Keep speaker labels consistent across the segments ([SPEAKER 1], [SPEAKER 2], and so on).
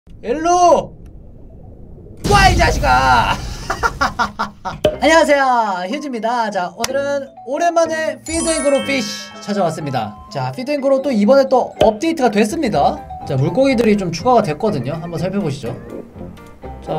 [SPEAKER 1] 일로 와 이 자식아. 안녕하세요, 휴즈입니다. 자, 오늘은 오랜만에 피드앤그로 피쉬 찾아왔습니다. 자, 피드앤그로 또 이번에 또 업데이트가 됐습니다. 자, 물고기들이 좀 추가가 됐거든요. 한번 살펴보시죠. 자,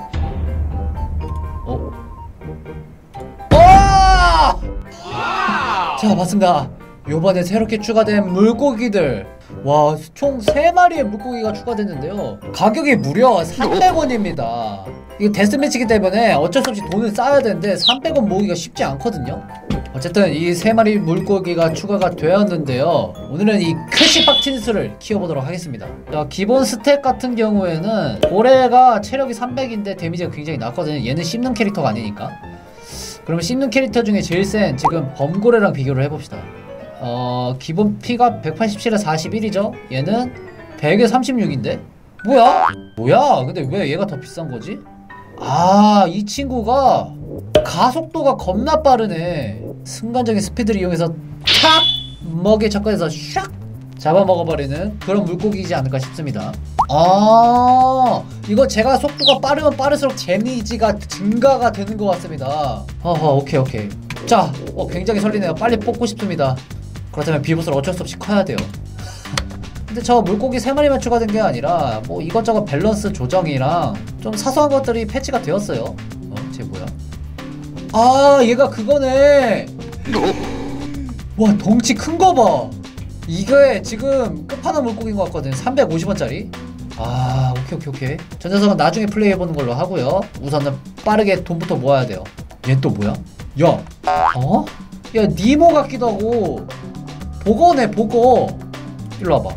[SPEAKER 1] 자, 맞습니다. 요번에 새롭게 추가된 물고기들, 와, 총 3마리의 물고기가 추가됐는데요, 가격이 무려 300원입니다 이거 데스매치기 때문에 어쩔 수 없이 돈을 쌓아야 되는데 300원 모으기가 쉽지 않거든요. 어쨌든 이 3마리 물고기가 추가가 되었는데요, 오늘은 이 크시박틴스를 키워보도록 하겠습니다. 자, 기본 스탯 같은 경우에는 고래가 체력이 300인데 데미지가 굉장히 낮거든요. 얘는 씹는 캐릭터가 아니니까. 그러면 씹는 캐릭터 중에 제일 센 지금 범고래랑 비교를 해봅시다. 기본 피가 187에 41이죠? 얘는 100에 36인데? 뭐야? 근데 왜 얘가 더 비싼거지? 아, 이 친구가 가속도가 겁나 빠르네. 순간적인 스피드를 이용해서 탁! 먹에 접근해서 샥! 잡아먹어버리는 그런 물고기이지 않을까 싶습니다. 아, 이거 제가 속도가 빠르면 빠를수록 데미지가 증가가 되는 것 같습니다. 오케이. 자, 굉장히 설리네요. 빨리 뽑고 싶습니다. 그렇다면 비보스를 어쩔 수 없이 커야 돼요. 근데 저 물고기 3마리만 추가된 게 아니라 뭐 이것저것 밸런스 조정이랑 좀 사소한 것들이 패치가 되었어요. 쟤 뭐야? 아, 얘가 그거네. 와, 덩치 큰 거 봐. 이게 지금 끝판왕 물고기인 것 같거든. 350원짜리. 아, 오케이. 저 녀석은 나중에 플레이해보는 걸로 하고요. 우선은 빠르게 돈부터 모아야 돼요. 얘 또 뭐야? 야, 야, 니모 같기도 하고. 보거네, 보거. 일로 와봐.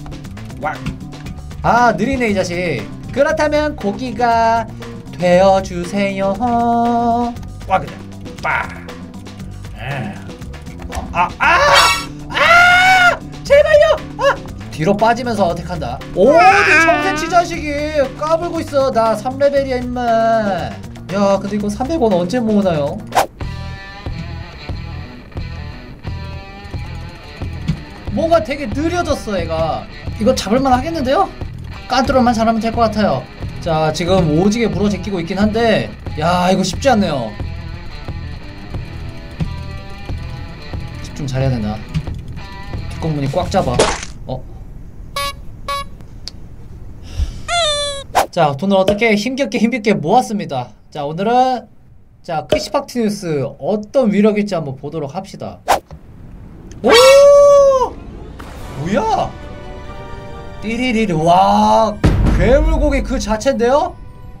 [SPEAKER 1] 아, 느리네 이 자식. 그렇다면 고기가 되어주세요. 와, 그냥 빠. 제발요. 뒤로 빠지면서 어택한다. 오, 이 청새치 자식이 까불고 있어. 나 3레벨이야 임마. 야, 근데 이거 300원 언제 모으나요? 뭔가 되게 느려졌어 얘가. 이거 잡을만 하겠는데요? 깐뚜로만 잘하면 될 것 같아요. 자, 지금 오지게 물어 제끼고 있긴 한데, 야, 이거 쉽지 않네요. 집중 잘해야 된다. 뒷공문이 꽉 잡아. 자, 돈을 어떻게 힘겹게 모았습니다. 자, 오늘은 자, 크시박티누스 어떤 위력일지 한번 보도록 합시다. 오! 뭐야? 띠리리리. 와, 괴물고기 그 자체인데요?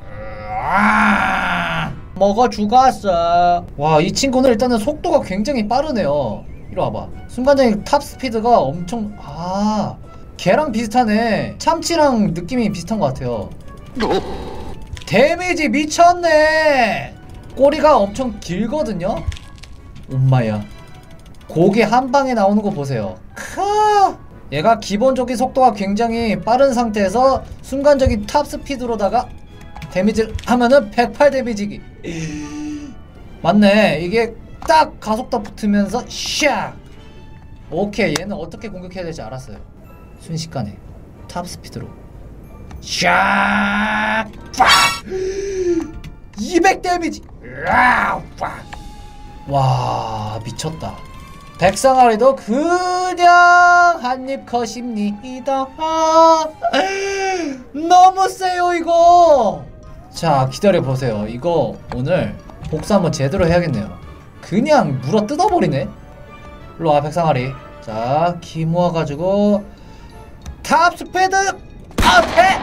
[SPEAKER 1] 먹어 죽었어. 와, 이 친구는 일단은 속도가 굉장히 빠르네요. 이리 와봐. 순간적인 탑 스피드가 엄청, 걔랑 비슷하네. 참치랑 느낌이 비슷한 것 같아요. 데미지 미쳤네. 꼬리가 엄청 길거든요. 엄마야, 고기 한 방에 나오는 거 보세요. 얘가 기본적인 속도가 굉장히 빠른 상태에서 순간적인 탑 스피드로다가 데미지를 하면은 108 데미지기. 맞네. 이게 딱 가속도 붙으면서 샥. 오케이, 얘는 어떻게 공격해야 될지 알았어요. 순식간에 탑 스피드로 샥. 200 데미지. 와, 미쳤다. 백상아리도 그냥 한입 컷입니다. 너무 세요 이거. 자, 기다려보세요. 이거 오늘 복수 한번 제대로 해야겠네요. 그냥 물어 뜯어버리네. 일로와 백상아리. 자, 기 모아가지고 탑스피드 앞에.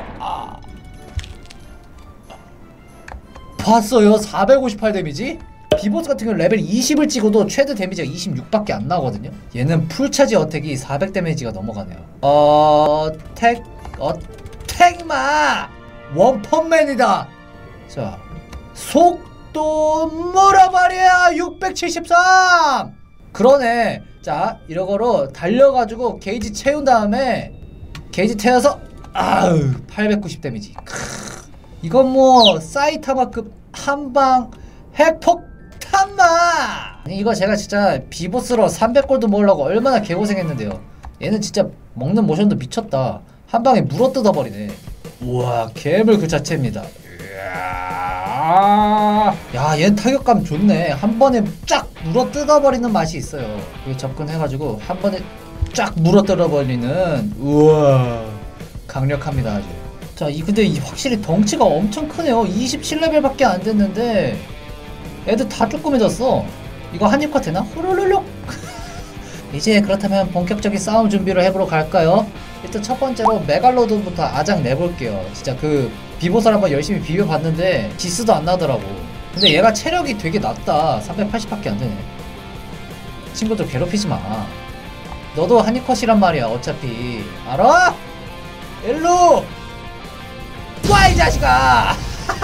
[SPEAKER 1] 봤어요? 458 데미지? 비보스 같은 경우는 레벨 20을 찍어도 최대 데미지가 26밖에 안 나거든요. 얘는 풀차지 어택이 400 데미지가 넘어가네요. 어택마 원펀맨이다. 자, 속도 물어버려. 673. 그러네. 자, 이러거로 달려가지고 게이지 채운 다음에 게이지 태워서 890 데미지. 이건 뭐 사이타마급 한방 핵폭탄마. 아니, 이거 제가 진짜 비보스로 300골드 모으려고 얼마나 개고생했는데요. 얘는 진짜 먹는 모션도 미쳤다. 한방에 물어뜯어버리네. 우와 괴물 그 자체입니다. 야 얘는 타격감 좋네. 한 번에 쫙 물어 뜯어버리는 맛이 있어요. 이게 접근해가지고 한 번에 쫙 물어 뜯어버리는. 우와 강력합니다 아주. 자 근데 확실히 덩치가 엄청 크네요. 27레벨밖에 안 됐는데 애들 다 조그매졌어. 이거 한입컷 되나? 호로로록. 이제 그렇다면 본격적인 싸움 준비를 해보러 갈까요? 일단 첫 번째로 메갈로돈부터 아작 내볼게요. 진짜 그 비보살 한번 열심히 비벼봤는데 기스도 안 나더라고. 근데 얘가 체력이 되게 낮다. 380밖에 안 되네. 친구들 괴롭히지 마. 너도 한입컷이란 말이야 어차피. 알아? 일로 와 이 자식아.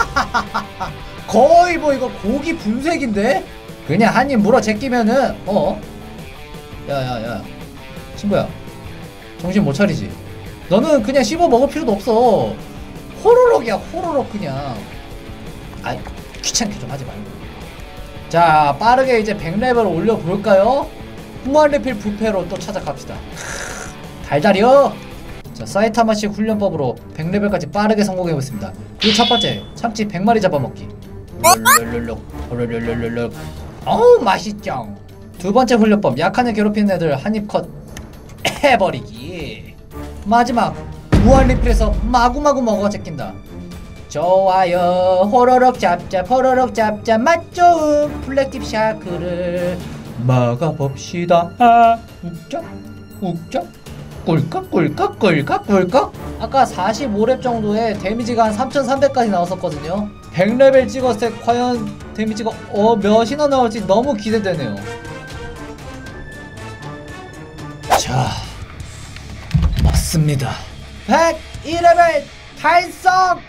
[SPEAKER 1] 거의 뭐 이거 고기 분쇄기인데? 그냥 한입 물어 제끼면은 야야야 친구야 정신 못 차리지? 너는 그냥 씹어 먹을 필요도 없어. 호로록이야 호로록 그냥. 아이 귀찮게 좀 하지 말고. 자 빠르게 이제 100레벨 올려볼까요? 무한리필 부패로 또 찾아갑시다. 달달이요. 자 사이타마식 훈련법으로 100레벨까지 빠르게 성공해보겠습니다. 그 첫번째 참치 100마리 잡아먹기. 롤롤롤롤 어우 맛있죠. 두번째 훈련법 약한 애 괴롭히는 애들 한입컷 해버리기. 마지막 무한리필에서 마구마구 먹어 제낀다. 좋아요 호로록 짭짭 호로록 짭짭 맛좋은 블랙딥 샤크를 먹어봅시다. 욱쩍 욱쩍 꿀꺽 꿀꺽 꿀꺽 꿀꺽. 아까 45렙 정도에 데미지가 한 3300까지 나왔었거든요. 100레벨 찍었을 때 과연 데미지가 몇이나 나올지 너무 기대되네요. 자 맞습니다. 102레벨 달성!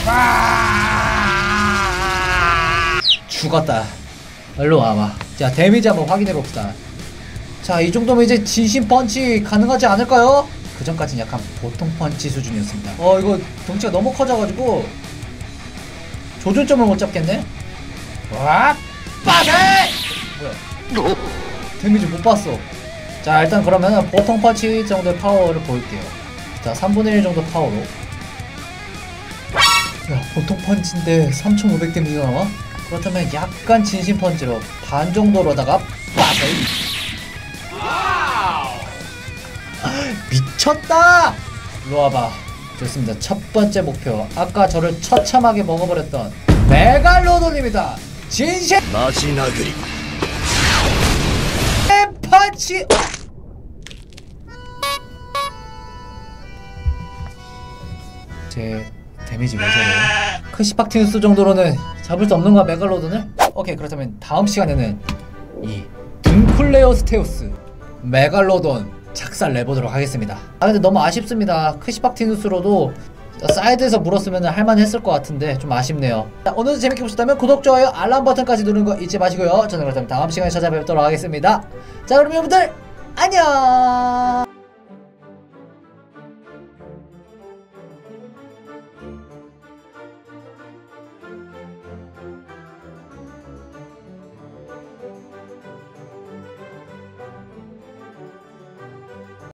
[SPEAKER 1] 죽었다. 일로 와봐. 자 데미지 한번 확인해봅시다. 자 이 정도면 이제 진심 펀치 가능하지 않을까요? 그 전까지는 약간 보통 펀치 수준이었습니다. 이거 덩치가 너무 커져가지고 조준점을 못 잡겠네? 와 빠세! 뭐야 데미지 못 봤어. 자 일단 그러면 보통 펀치 정도의 파워를 보일게요. 자 3분의 1 정도 파워로. 야 보통 펀치인데 3500 데미지가 나와? 그렇다면 약간 진심 펀치로 반 정도로다가 빠세! 미쳤다! 일로 와봐. 좋습니다. 첫 번째 목표 아까 저를 처참하게 먹어버렸던 메갈로돈입니다. 진심 마지나그리 펀치. 제 데미지 왜 저래요? 크시팍티누스 정도로는 잡을 수 없는가 메갈로돈을? 오케이 그렇다면 다음 시간에는 이 둥클레오스테우스 메갈로돈 작살 내보도록 하겠습니다. 근데 너무 아쉽습니다. 크시팍티누스로도 사이드에서 물었으면 할만했을 것 같은데 좀 아쉽네요. 자, 오늘도 재밌게 보셨다면 구독, 좋아요, 알람 버튼까지 누르는 거 잊지 마시고요. 저는 그렇다면 다음 시간에 찾아뵙도록 하겠습니다. 자 그럼 여러분들 안녕.